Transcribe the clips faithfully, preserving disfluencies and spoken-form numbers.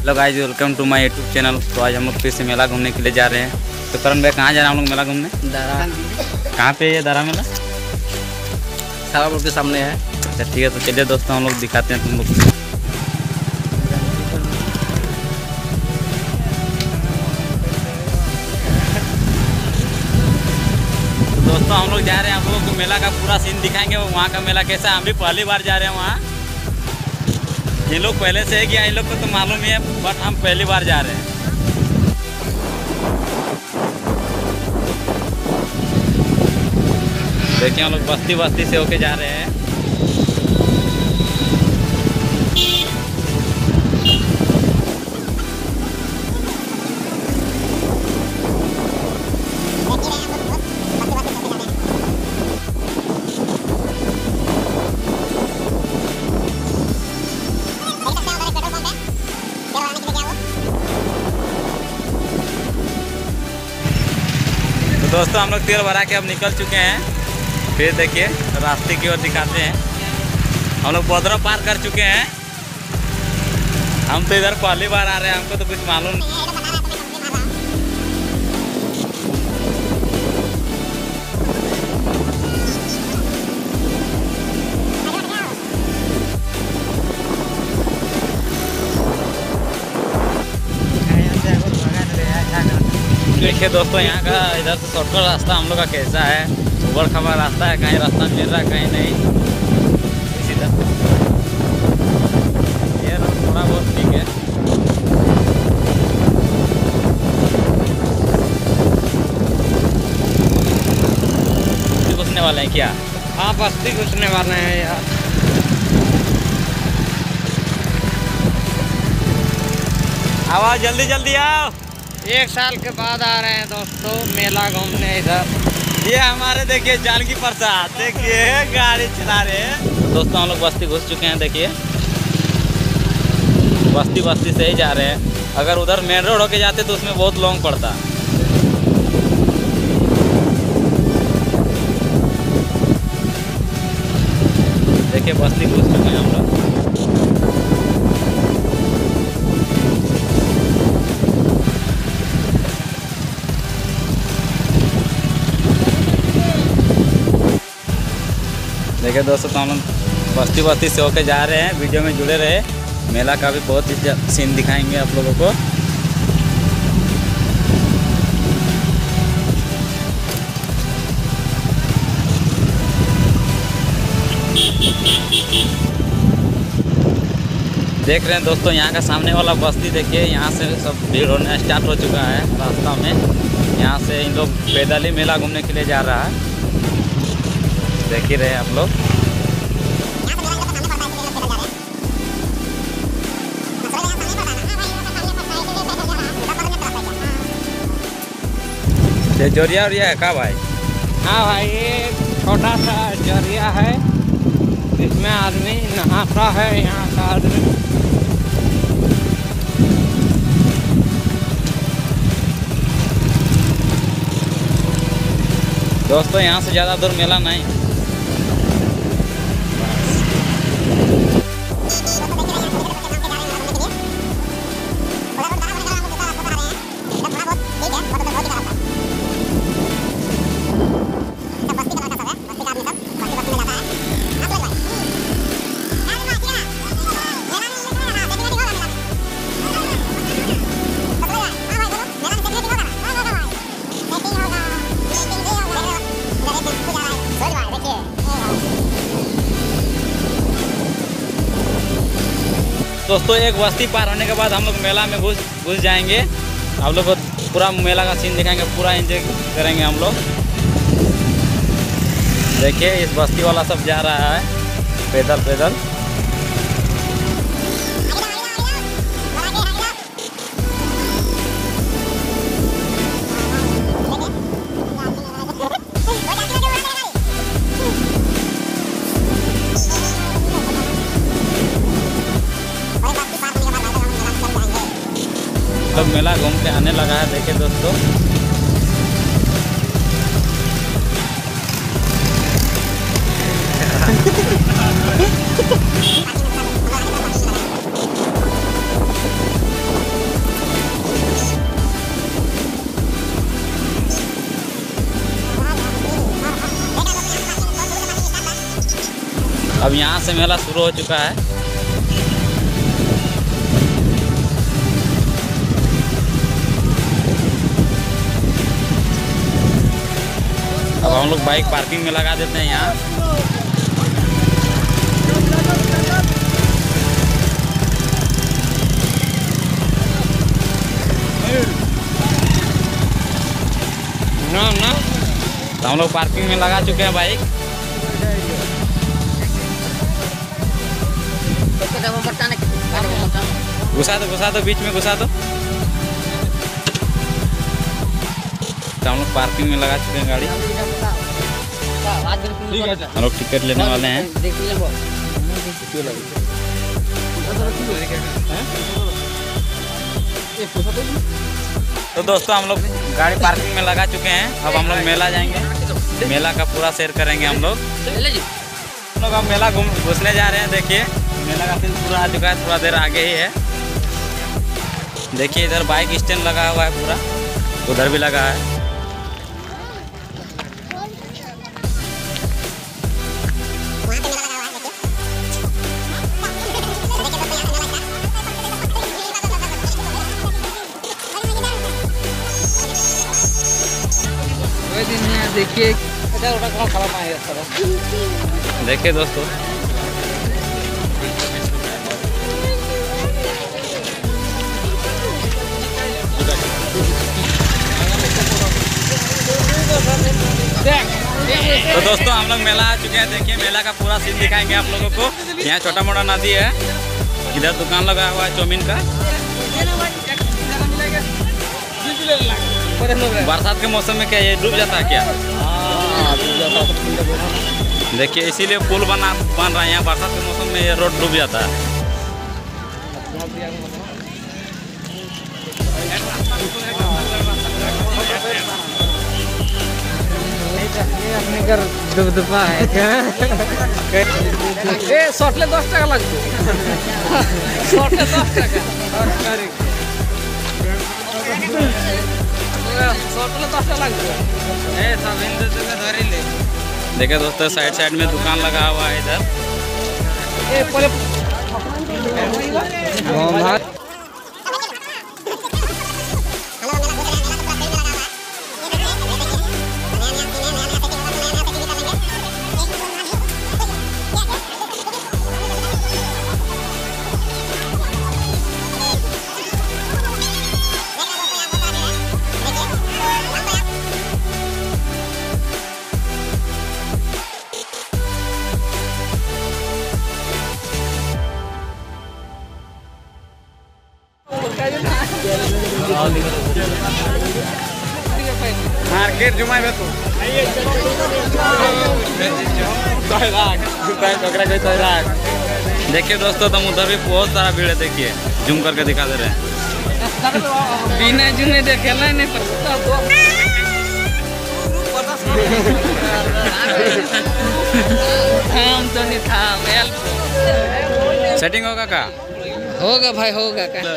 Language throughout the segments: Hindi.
Hello guys, welcome to my YouTube channel. तो आज हम लोग फिर से मेला घूमने के लिए जा रहे हैं। तो करण भाई कहाँ जा रहे हैं हम लोग मेला घूमने? दारा। कहाँ पे ये दारा मेला? सारा रोड के सामने है। अच्छा ठीक है, तो चलिए दोस्तों हम लोग दिखाते हैं तुम लोग। तो दोस्तों हम लोग जा रहे हैं, आप लोगों को मेला का पूरा सीन दिखाएंगे। वहाँ का मेला कैसा है, हम भी पहली बार जा रहे हैं वहाँ। ये लोग पहले से है कि इन लोग को तो मालूम ही है, बट हम पहली बार जा रहे हैं। देखिए हम लोग बस्ती बस्ती से होके जा रहे हैं। तो दोस्तों हम लोग तेल भरा के अब निकल चुके हैं। फिर देखिए रास्ते की ओर दिखाते हैं। हम लोग बोदरा पार कर चुके हैं। हम तो इधर पहली बार आ रहे हैं, हमको तो कुछ मालूम नहीं। देखिए दोस्तों यहाँ का इधर से शॉर्टकट रास्ता हम लोग का कैसा है। उबड़ खाबड़ रास्ता है, कहीं रास्ता मिल रहा है कहीं नहीं। इसी तरह ये थोड़ा बहुत ठीक है। घुसने वाले हैं क्या? हाँ बस्ती घुसने वाले हैं यार। आओ जल्दी जल्दी आओ। एक साल के बाद आ रहे हैं दोस्तों मेला घूमने इधर। ये हमारे देखिए जानकी प्रसाद, देखिए गाड़ी चला रहे हैं। दोस्तों हम लोग बस्ती घुस चुके हैं। देखिए बस्ती बस्ती से ही जा रहे हैं। अगर उधर मेन रोड होके जाते तो उसमें बहुत लॉन्ग पड़ता। देखिए बस्ती घुस चुके हैं हम लोग। देखिए दोस्तों तो हम लोग बस्ती बस्ती से होके जा रहे हैं। वीडियो में जुड़े रहे, मेला का भी बहुत ही सीन दिखाएंगे आप लोगों को। देख रहे हैं दोस्तों यहाँ का सामने वाला बस्ती। देखिए यहाँ से सब भीड़ होना स्टार्ट हो चुका है रास्ता में। यहाँ से इन लोग पैदल ही मेला घूमने के लिए जा रहा है। देख ही रहे हैं आप लोग। ये जोरिया उरिया है का भाई? हाँ भाई, ये छोटा सा जरिया है, इसमें आदमी नहाता है। यहाँ का आदमी दोस्तों यहाँ से ज़्यादा दूर मेला नहीं। दोस्तों एक बस्ती पार होने के बाद हम लोग मेला में घुस घुस जाएंगे। आप लोग को पूरा मेला का सीन दिखाएंगे, पूरा एंजॉय करेंगे हम लोग। देखिए इस बस्ती वाला सब जा रहा है पैदल पैदल। लोग मेला घूम के आने लगा है। देखिए दोस्तों यहाँ से मेला शुरू हो चुका है। अब हम लोग बाइक पार्किंग में लगा देते हैं यहाँ। ना ना तो हम लोग पार्किंग में लगा चुके हैं बाइक। घुसा दो घुसा दो बीच में घुसा दो। तो हम लोग पार्किंग में लगा चुके हैं गाड़ी। हम लोग टिकट लेने वाले हैं। तो दोस्तों हम लोग गाड़ी पार्किंग में लगा चुके हैं। अब हम लोग मेला जाएंगे, मेला का पूरा शेयर करेंगे हम लोग। हम लोग अब मेला घूम घुसने जा रहे हैं। देखिए मेला का सीन पूरा आ चुका है, थोड़ा देर आगे ही है। देखिए इधर बाइक स्टैंड लगा हुआ है पूरा, उधर भी लगा है। देखिए देखिए दोस्तों तो दोस्तों हम लोग मेला आ चुके हैं। देखिए मेला का पूरा सीन दिखाएंगे आप लोगों को। यहाँ छोटा मोटा नदी है, इधर दुकान लगा हुआ है चौमीन का। बरसात के मौसम में क्या ये डूब जाता है क्या? देखिए इसीलिए पुल बना बन रहा है यहाँ। बरसात के मौसम में ये रोड डूब जाता है। अपने घर दुबदुबा है क्या? ए शॉर्टले दस टाका लगते शॉर्टले दस टाका शॉर्टले दस टाका लगते ए सब हिंदू से धरी ले। देखिए दोस्तों साइड साइड में दुकान लगा हुआ है इधर। ए पहले मार्केट जुमाई में तो देखिए दोस्तों तुम उधर भी बहुत सारा भीड़ है। देखिए जूम करके दिखा दे रहे हैं। बिना जुमे देखे नहीं थाम तो नहीं थाम सेटिंग होगा का? होगा भाई होगा का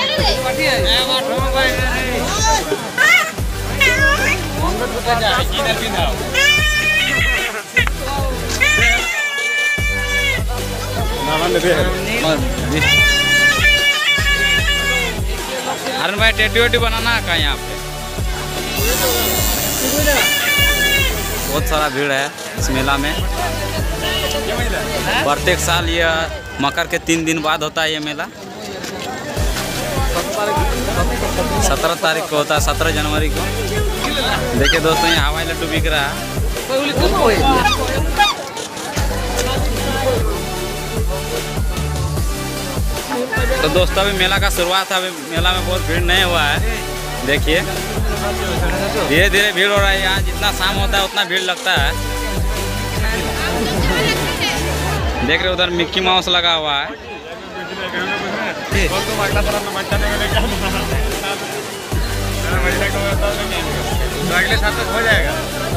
अरुण भाई टेटी वेटी बनाना का यहाँ पे बहुत सारा भीड़ है इस मेला में। प्रत्येक साल यह मकर के तीन दिन बाद होता है ये मेला। सत्रह तारीख को होता है, सत्रह जनवरी को। देखिए दोस्तों ये हवाई लड्डू बिक रहा है। तो दोस्तों अभी मेला का शुरुआत है, अभी मेला में बहुत भीड़ नहीं हुआ है। देखिए धीरे धीरे भीड़ हो रहा है। यहाँ जितना शाम होता है उतना भीड़ लगता है। देख रहे उधर मिक्की माउस लगा हुआ है। अगले साल तक हो जाएगा।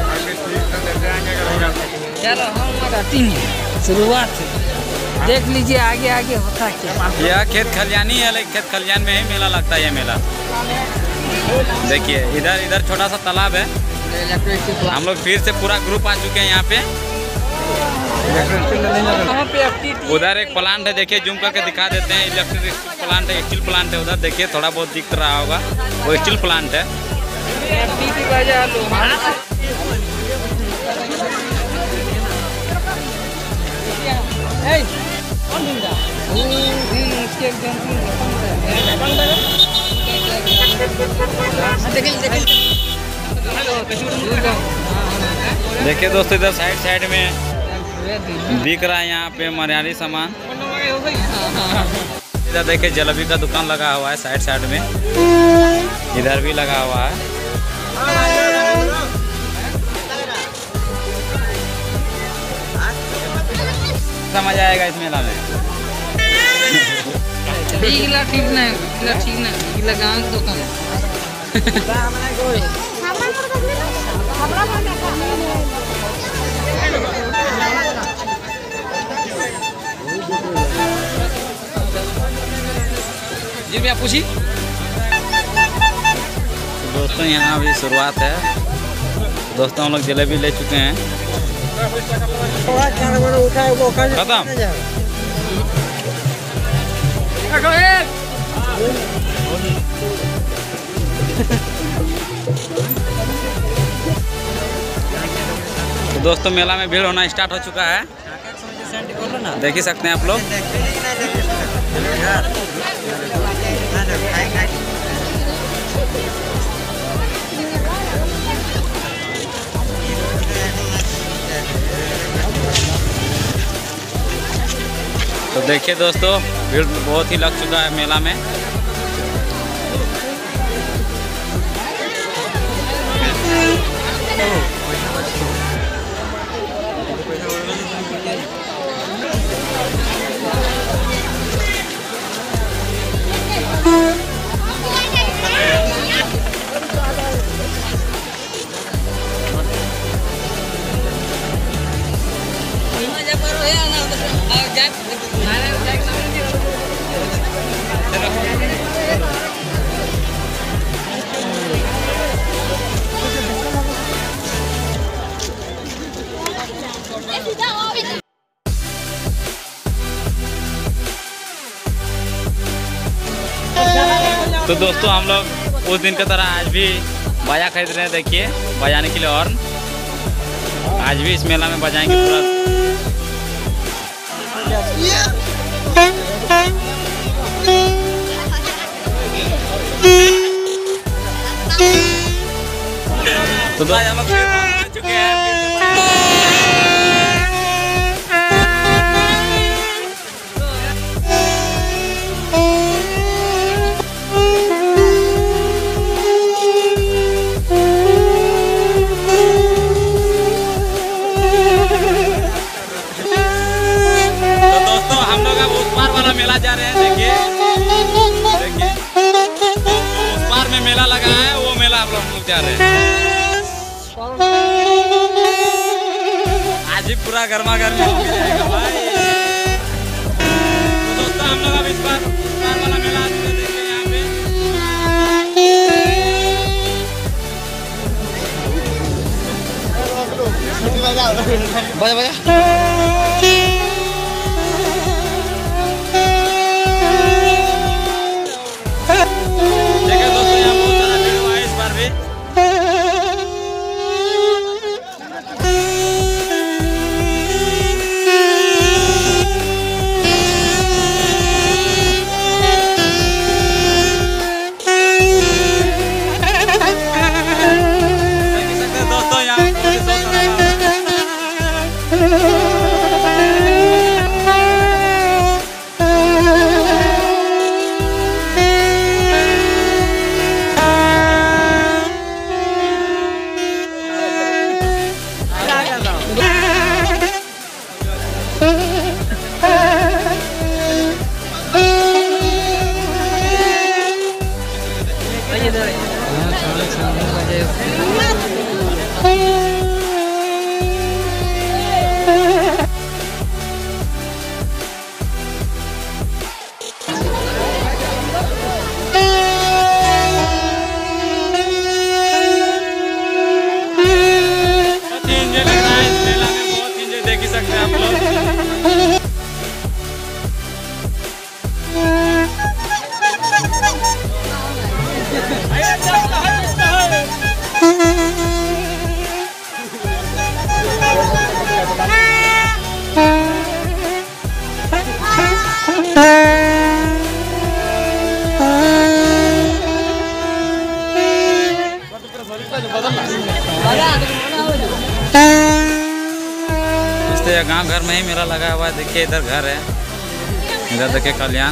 चलो हम लगाती हैं शुरुआत से देख लीजिए आगे आगे होता क्या। यह खेत खलियानी है, लेकिन खेत खलियान में ही मेला लगता है ये मेला। देखिए इधर इधर छोटा सा तालाब है। हम लोग फिर से पूरा ग्रुप आ चुके हैं यहाँ पे। उधर एक प्लांट है, देखिए जूम करके दिखा देते हैं। इलेक्ट्रिक प्लांट है, स्टील प्लांट है उधर, देखिए थोड़ा बहुत दिख रहा होगा, वो स्टील प्लांट है। देखिए दोस्तों इधर साइड साइड में दिख रहा है यहाँ पे मरयारी सामान। इधर देखिए जलेबी का दुकान लगा हुआ है साइड साइड में, इधर भी लगा हुआ है। समझ आएगा इस मेला में। ठीक नहीं ठीक नहीं लगान दुकान जी भैया पूछी। दोस्तों यहाँ अभी शुरुआत है। दोस्तों हम लोग जलेबी ले चुके हैं, खत्म। तो दोस्तों मेला में भीड़ होना स्टार्ट हो चुका है, देख ही सकते हैं आप लोग। तो देखिए दोस्तों भीड़ बहुत ही लग चुका है मेला में। तो दोस्तों हम लोग उस दिन की तरह आज भी बाजा खरीद रहे हैं, देखिए बजाने के लिए। और आज भी इस मेला में बजाएंगे पूरा। तो दोस्तों हम लोग पहुंच चुके हैं। मेला जा रहे हैं, देखिए देखिए उस पार में मेला लगा है, वो मेला हम लोग जा रहे हैं। आज ही पूरा गर्मा गर्मी हो जाएगा भाई। तो दोस्तों हम लोग अब इस बार उस पार वाला मेला देखिए यहाँ पे। बजा बजा दोस्तों यहाँ सकते हैं आप लोग। इससे गांव घर में ही मेला लगा हुआ है। देखिए इधर घर है, इधर देखिए कल्याण।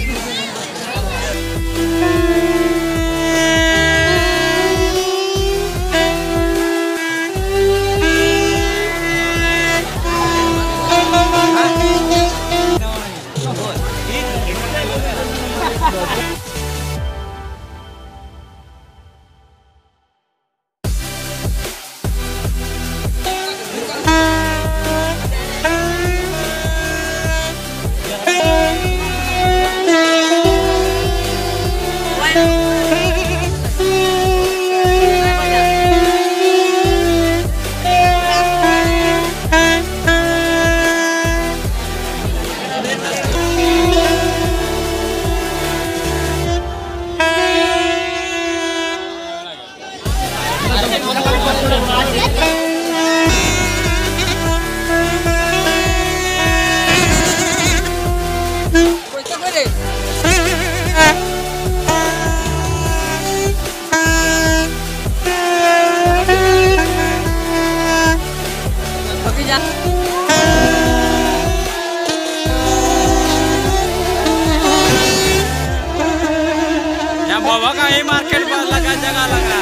बाबा का ही मार्केट पर लगा जगह लगा।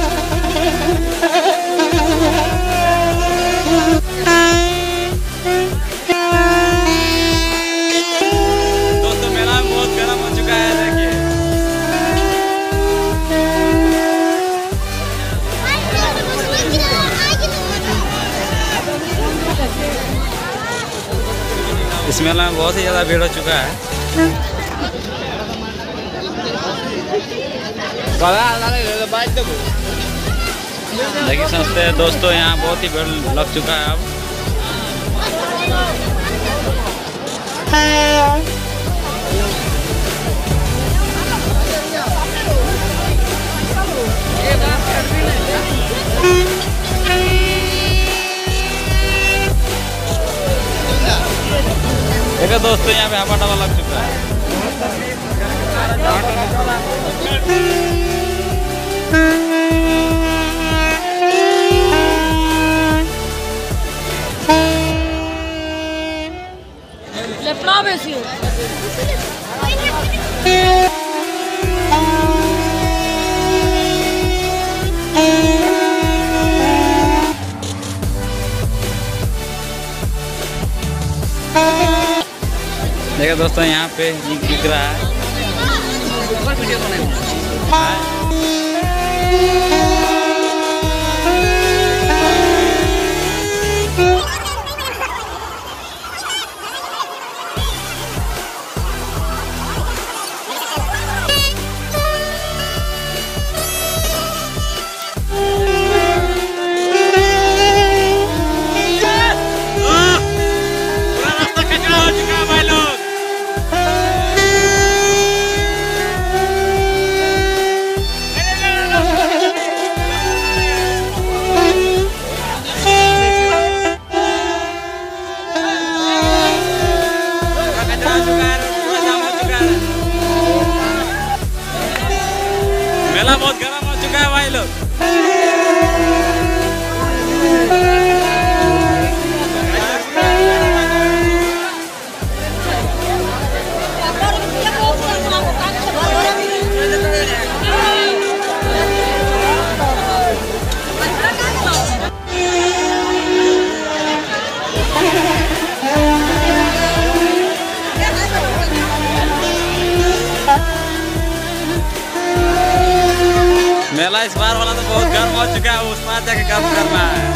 दोस्तों मेला बहुत गर्म हो चुका है, देखिए। इस मेला में बहुत ही ज्यादा भीड़ हो चुका है। देखिए समझते हैं दोस्तों, यहाँ बहुत ही भीड़ लग चुका है अब। देखो दोस्तों, यहाँ पे हवा डबा लग चुका है। देखिए दोस्तों, यहाँ पे ईंट बिक रहा है। मेला बहुत गर्म हो चुका है भाई लोग। मेला इस बार वाला तो बहुत गर्म हो चुका है, उस बार जाके गर्म करना है।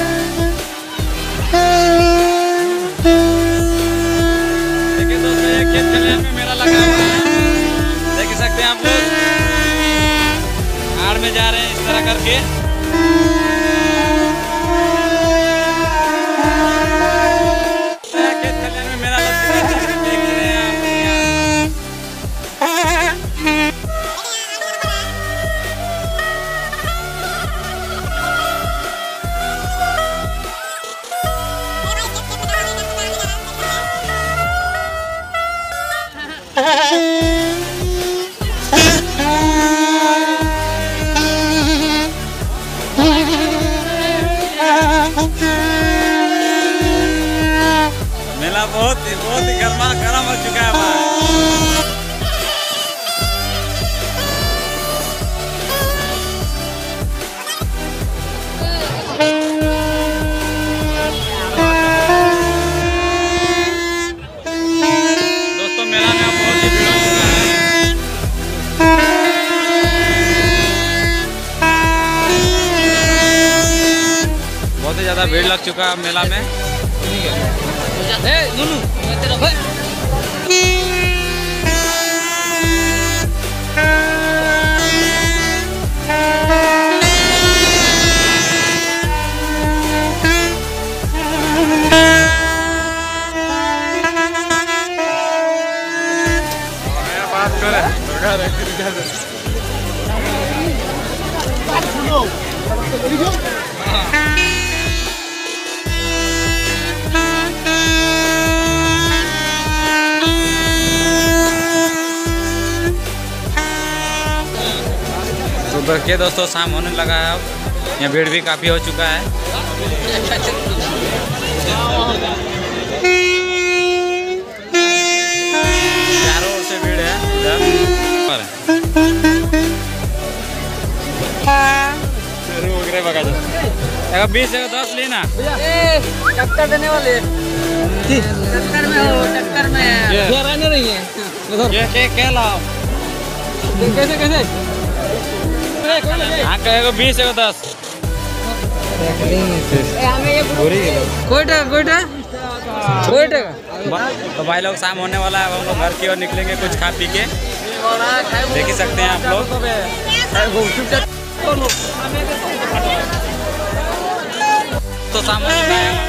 देखिए दोस्तों, ये खेत खलिहान में मेला लगा हुआ है, देख सकते हैं आप लोग। आड़ में जा रहे हैं इस तरह करके। बहुत ही गर्मा गर्म हो चुका है भाई। दोस्तों मेला में बहुत ही भीड़ हो चुका है। बहुत ही ज्यादा भीड़ लग चुका है मेला में। बात करे तो देखिए दोस्तों शाम होने लगा है। अब यहाँ भीड़ भी काफ़ी हो चुका है। चारों ओर से भीड़ है इधर। बीस एक दस लेना टक्कर देने वाले टक्कर में हो टक्कर में ये रहने नहीं है। ये के क्या लाओ कैसे कैसे हाँ कहेगा बीस एक दस कोयटा कोयटा कोयटा। तो भाई लोग शाम होने वाला है। हम लोग घर की ओर निकलेंगे कुछ खा पी के। देख ही सकते हैं आप लोग। तो शाम होने का है।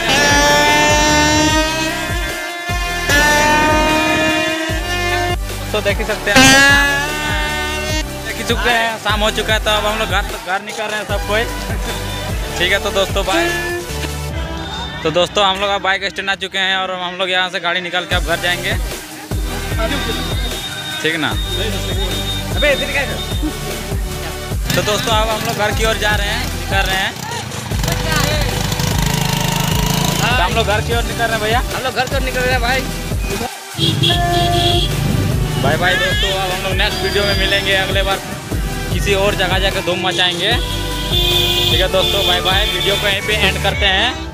तो देख ही सकते हैं देख ही चुके हैं शाम हो चुका है। तो अब हम लोग घर घर निकल रहे हैं सब कोई। ठीक है तो दोस्तों बाय। तो दोस्तों हम लोग अब बाइक स्टैंड आ चुके हैं और हम लोग यहाँ से गाड़ी निकाल के अब घर जाएंगे। ठीक ना। तो दोस्तों अब हम लोग घर की ओर जा रहे हैं निकल रहे हैं। तो हम लोग घर की ओर निकल रहे हैं भैया। हम लोग घर को निकल रहे हैं भाई। बाय बाय दोस्तों। अब हम लोग नेक्स्ट वीडियो में मिलेंगे अगले बार किसी और जगह जाकर धूम मचाएंगे। ठीक है दोस्तों बाय बाय। वीडियो को यहीं पे एंड करते हैं।